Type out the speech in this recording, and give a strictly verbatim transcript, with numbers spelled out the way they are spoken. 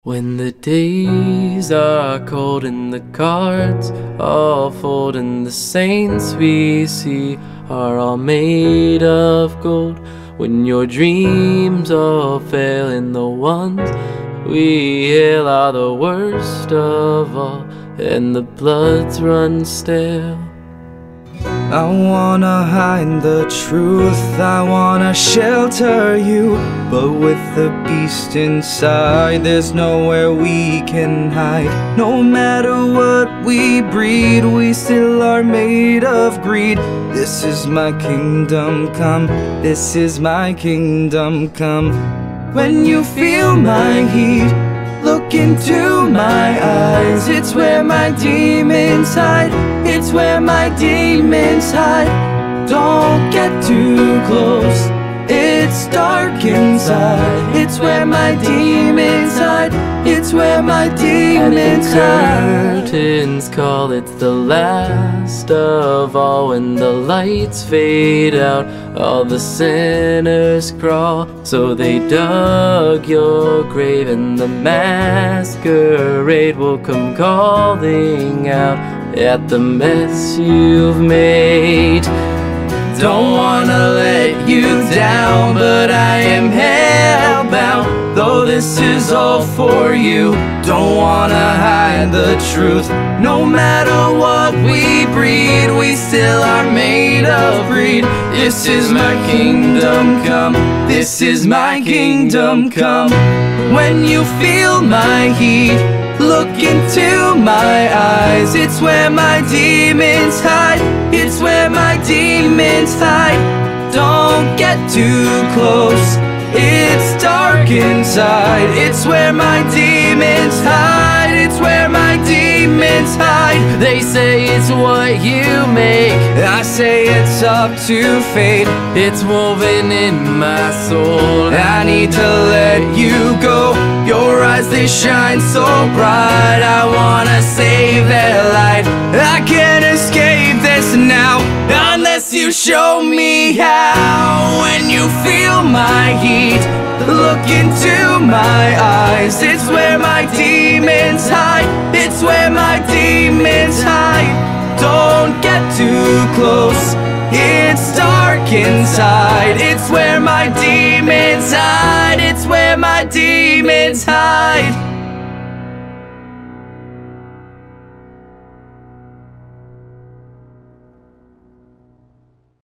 When the days are cold and the cards all fold and the saints we see are all made of gold, when your dreams all fail and the ones we hail are the worst of all and the bloods run stale. I wanna hide the truth, I wanna shelter you, but with the beast inside, there's nowhere we can hide. No matter what we breed, we still are made of greed. This is my kingdom come, this is my kingdom come. When you feel my heat, look into my eyes. It's where my demons hide, it's where my demons hide. Don't get too close, it's dark inside. It's where my demons hide, it's where my demons hide. Curtains call, it's the last of all. When the lights fade out, all the sinners crawl. So they dug your grave and the masquerade will come calling out at the mess you've made. Don't wanna let you down, but I am hellbound. Though this is all for you, don't wanna hide the truth. No matter what we breed, we still are made of greed. This is my kingdom come, this is my kingdom come. When you feel my heat, look into my eyes. It's where my demons hide, it's where my demons hide. Don't get too close, it's dark inside. It's where my demons hide, it's where my demons hide. They say it's what you make, I say it's up to fate. it's woven in my soul. I need to let you go. Your eyes, they shine so bright, I wanna save their light. I can't escape this now unless you show me how. When you feel my heat, look into my eyes. It's where my demons hide, it's where my demons hide. Don't get too close, it's dark inside. It's where my demons hide, it's where my demons hide.